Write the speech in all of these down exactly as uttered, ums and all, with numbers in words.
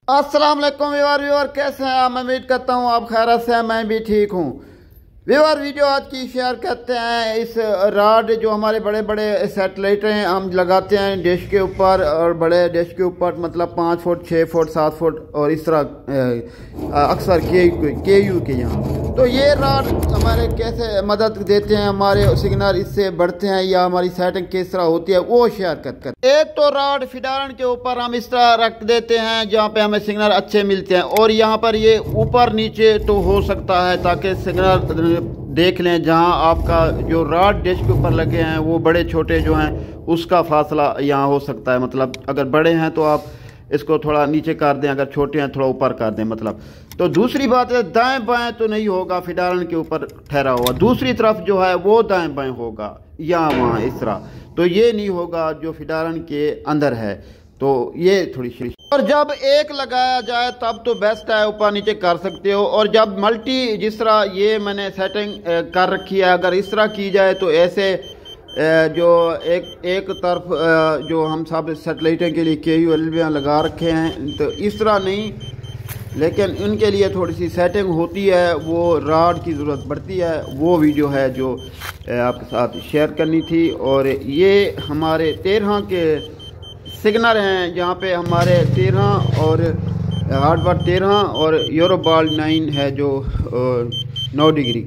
अस्सलाम वालेकुम viewer viewer कैसे हैं आप। मैं उम्मीद करता हूँ आप खैरियत से हैं, मैं भी ठीक हूँ। व्यूअर वीडियो आज की शेयर करते हैं। इस राड जो हमारे बड़े बड़े सैटेलाइट हैं हम लगाते हैं डिश के ऊपर, और बड़े डिश के ऊपर मतलब पाँच फुट छः फुट सात फुट और इस तरह अक्सर के के यू के यहाँ। तो ये राड हमारे कैसे मदद देते हैं, हमारे सिग्नल इससे बढ़ते हैं या हमारी सेटिंग किस तरह होती है वो शेयर कर कर एक तो राड फिडारन के ऊपर हम इस तरह रख देते हैं जहाँ पे हमें सिग्नल अच्छे मिलते हैं, और यहाँ पर ये ऊपर नीचे तो हो सकता है ताकि सिग्नल देख लें। जहाँ आपका जो राड डिश के ऊपर लगे हैं वो बड़े छोटे जो हैं उसका फासला यहाँ हो सकता है। मतलब अगर बड़े हैं तो आप इसको थोड़ा नीचे कर दें, अगर छोटे हैं थोड़ा ऊपर कर दें। मतलब तो दूसरी बात है दाएं बाएं तो नहीं होगा, फिडारन के ऊपर ठहरा हुआ दूसरी तरफ जो है वो दाएं बाएं होगा या वहाँ इस तरह, तो ये नहीं होगा जो फिडारन के अंदर है। तो ये थोड़ी सी, और जब एक लगाया जाए तब तो बेस्ट है, ऊपर नीचे कर सकते हो। और जब मल्टी जिस तरह ये मैंने सेटिंग कर रखी है, अगर इस तरह की जाए तो ऐसे जो एक एक तरफ जो हम सब सेटेलाइटें के लिए के यू एल लगा रखे हैं तो इस तरह नहीं, लेकिन उनके लिए थोड़ी सी सेटिंग होती है, वो राड की ज़रूरत पड़ती है। वो वीडियो है जो आपके साथ शेयर करनी थी। और ये हमारे तेरह के सिग्नल हैं जहाँ पे हमारे तेरह और हार्डबार तेरह और यूरोबॉल नाइन है जो नौ डिग्री।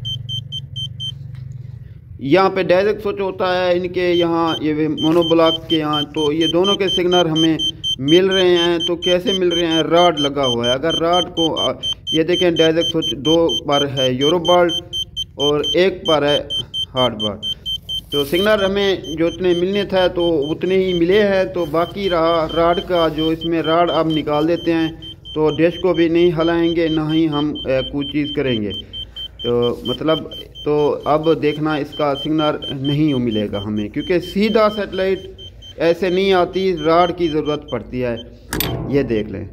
यहाँ पे डायरेक्ट स्विच होता है इनके यहाँ, ये मोनोब्लॉक के यहाँ। तो ये दोनों के सिग्नल हमें मिल रहे हैं। तो कैसे मिल रहे हैं, राड लगा हुआ है। अगर राड को ये देखें डायरेक्ट स्विच दो पर है यूरोबॉल और एक पर है हार्डबार, तो सिग्नल हमें जो उतने मिलने था तो उतने ही मिले हैं। तो बाकी रहा राड का, जो इसमें राड अब निकाल देते हैं तो डिश को भी नहीं हिलाएंगे, ना ही हम कुछ चीज़ करेंगे। तो मतलब तो अब देखना इसका सिग्नल नहीं मिलेगा हमें, क्योंकि सीधा सेटेलाइट ऐसे नहीं आती, राड की ज़रूरत पड़ती है। ये देख लें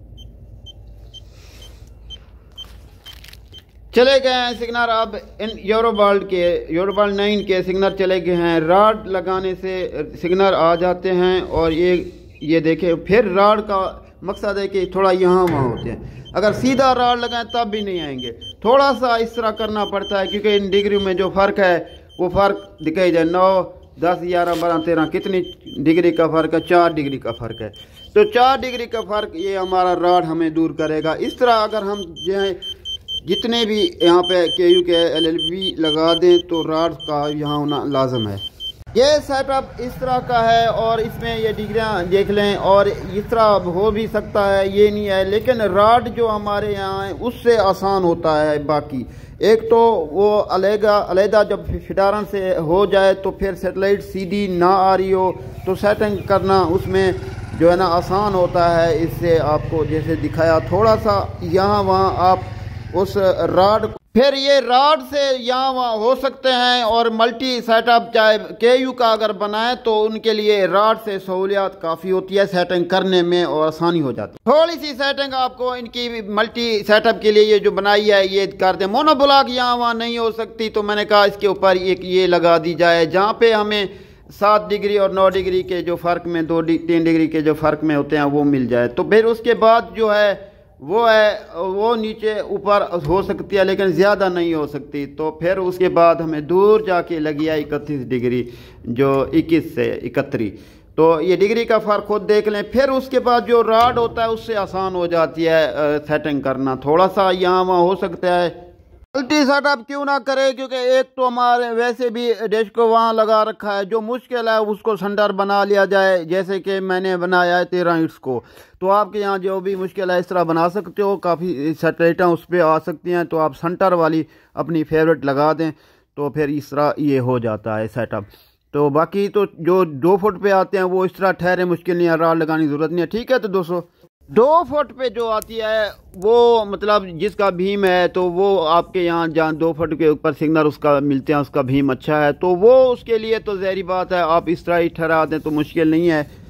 चले गए हैं सिग्नल। अब इन यूरोबॉल के यूरोबॉल नाइन के सिग्नल चले गए हैं। राड लगाने से सिग्नल आ जाते हैं। और ये ये देखें फिर राड का मकसद है कि थोड़ा यहाँ वहाँ होते हैं। अगर सीधा राड लगाएं तब भी नहीं आएंगे, थोड़ा सा इस तरह करना पड़ता है, क्योंकि इन डिग्री में जो फ़र्क है वो फ़र्क दिखाई जाए। नौ दस ग्यारह बारह तेरह कितनी डिग्री का फ़र्क है, चार डिग्री का फ़र्क है। तो चार डिग्री का फ़र्क ये हमारा राड हमें दूर करेगा। इस तरह अगर हम जो है जितने भी यहाँ पे के यू के एल एल बी लगा दें तो राड का यहाँ होना लाजम है। ये सेटअप इस तरह का है और इसमें ये डिग्रियाँ देख लें, और इस तरह हो भी सकता है, ये नहीं है। लेकिन राड जो हमारे यहाँ है उससे आसान होता है। बाकी एक तो वो अलग अलहदा जब फिडारन से हो जाए तो फिर सेटेलाइट सीधी ना आ रही हो तो सेटिंग करना उसमें जो है ना आसान होता है। इससे आपको जैसे दिखाया थोड़ा सा यहाँ वहाँ आप उस राड, फिर ये राड से यहाँ वहाँ हो सकते हैं। और मल्टी सेटअप चाहे के यू का अगर बनाए तो उनके लिए राड से सहूलियत काफ़ी होती है सेटिंग करने में और आसानी हो जाती है। थोड़ी सी सेटिंग आपको इनकी मल्टी सेटअप के लिए ये जो बनाई है ये कर दें। मोनोब्लॉक यहाँ वहाँ नहीं हो सकती, तो मैंने कहा इसके ऊपर एक ये लगा दी जाए जहाँ पे हमें सात डिग्री और नौ डिग्री के जो फ़र्क में दो तीन डिग्री के जो फ़र्क में होते हैं वो मिल जाए। तो फिर उसके बाद जो है वो है वो नीचे ऊपर हो सकती है, लेकिन ज़्यादा नहीं हो सकती। तो फिर उसके बाद हमें दूर जाके लगी है इकतीस डिग्री जो इक्कीस से इकहत्तरी। तो ये डिग्री का फ़र्क खुद देख लें। फिर उसके बाद जो राड होता है उससे आसान हो जाती है सेटिंग करना। थोड़ा सा यहाँ वहाँ हो सकता है। मल्टी सेटअप क्यों ना करे, क्योंकि एक तो हमारे वैसे भी डिश को वहाँ लगा रखा है, जो मुश्किल है उसको सेंटर बना लिया जाए। जैसे कि मैंने बनाया है तेरह इंच को, तो आपके यहाँ जो भी मुश्किल है इस तरह बना सकते हो। काफ़ी सेटेलाइटें उस पर आ सकती हैं, तो आप सेंटर वाली अपनी फेवरेट लगा दें तो फिर इस तरह ये हो जाता है सेटअप। तो बाकी तो जो दो फुट पे आते हैं वो इस तरह ठहरे, मुश्किल नहीं है, राड लगाने की ज़रूरत नहीं है। ठीक है, तो दोस्तों दो फुट पे जो आती है वो मतलब जिसका भीम है तो वो आपके यहाँ जहाँ दो फुट के ऊपर सिग्नल उसका मिलते हैं, उसका भीम अच्छा है, तो वो उसके लिए तो ज़ाहिर बात है आप इस तरह ही ठहरा दें तो मुश्किल नहीं है।